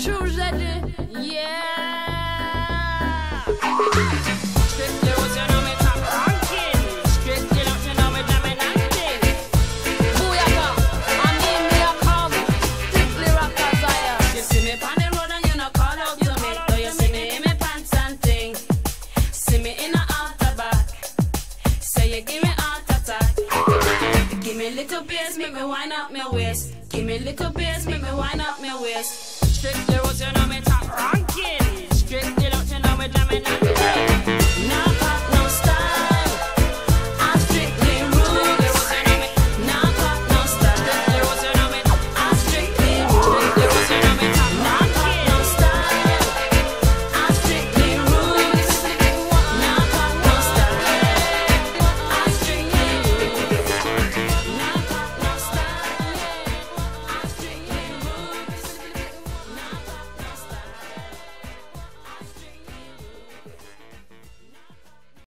true, Jaddy. Yeah. Strictly what you know me top ranking. Strictly what you know me dominating. Booyaka, I mean me a come. Strictly rockers I am. You see me on the road and you no call out to me. Though you see me in me pants and thing. See me in a altar back. Say you give me heart attack. Give me little bass, make me wind up my waist. Give me little bass, make me wind up my waist. Strictly